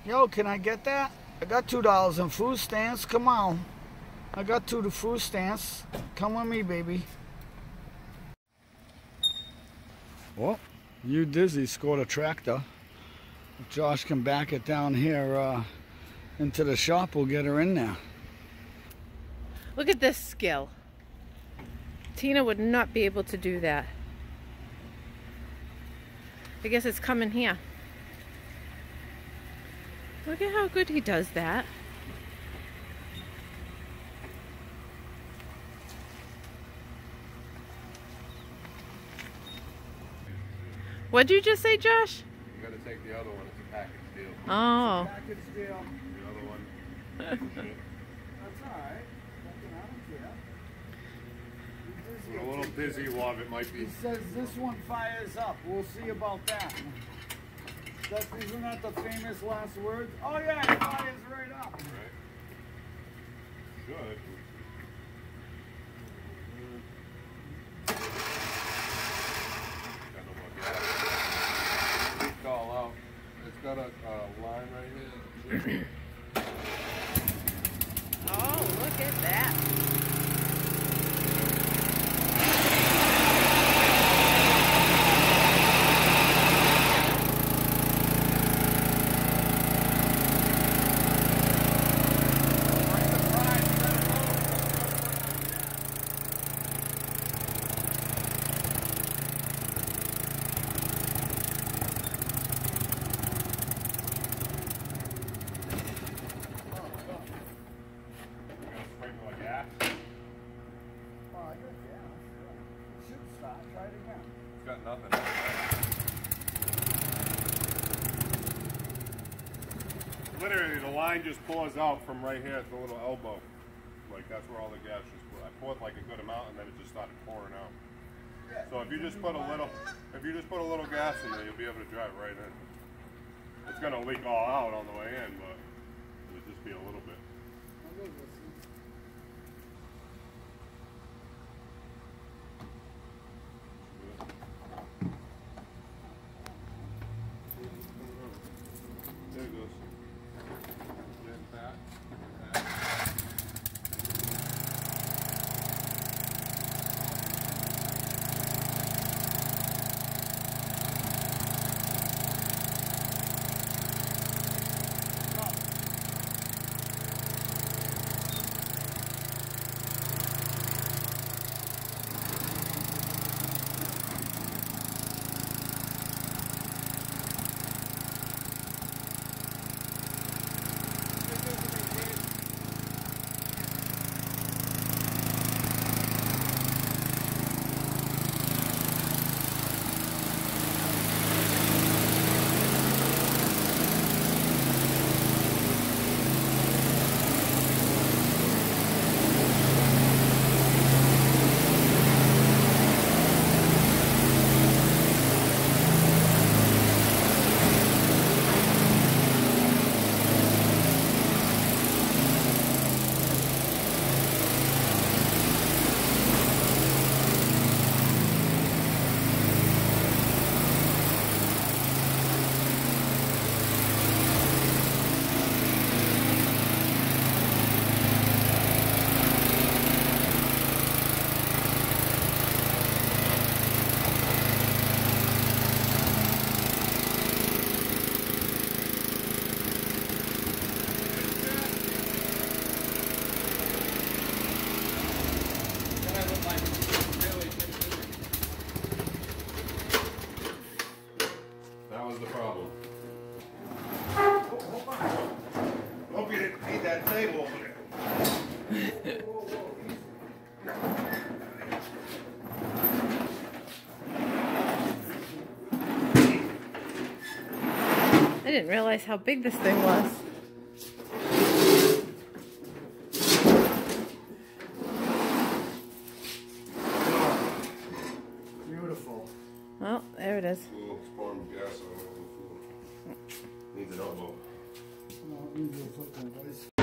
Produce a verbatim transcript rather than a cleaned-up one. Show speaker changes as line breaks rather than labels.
Yo, can I get that? I got two dollars in food stamps. Come on. I got two to food stamps. Come with me, baby. Well, Udizzy scored a tractor. If Josh can back it down here uh, into the shop, we'll get her in there.
Look at this skill. Tina would not be able to do that. I guess it's coming here. Look at how good he does that. What'd you just say, Josh?
You gotta take the other one. It's a package deal.
Oh.
It's a package deal.
The other one.
That's alright. I don't care.
A little dizzy one, it might be.
He says this one fires up. We'll see about that. That's, isn't that the famous last words? Oh yeah, it fires right up.
Right. Good. Leaked all out. It's got a uh, line right here.
Oh, look at that.
Got nothing. Literally, the line just pours out from right here at the little elbow. Like, that's where all the gas just poured. I poured like a good amount, and then it just started pouring out. So if you just put a little, if you just put a little gas in there, you'll be able to drive right in. It's gonna leak all out on the way in, but it'll just be a little bit. There it goes. Get that. That. That was the problem. Hope you didn't need that table over there.
I didn't realize how big this thing was.
Beautiful.
Well, there it is.
Ooh, it's pouring gas all over the floor. Needs an elbow.
No, it needs a football, guys.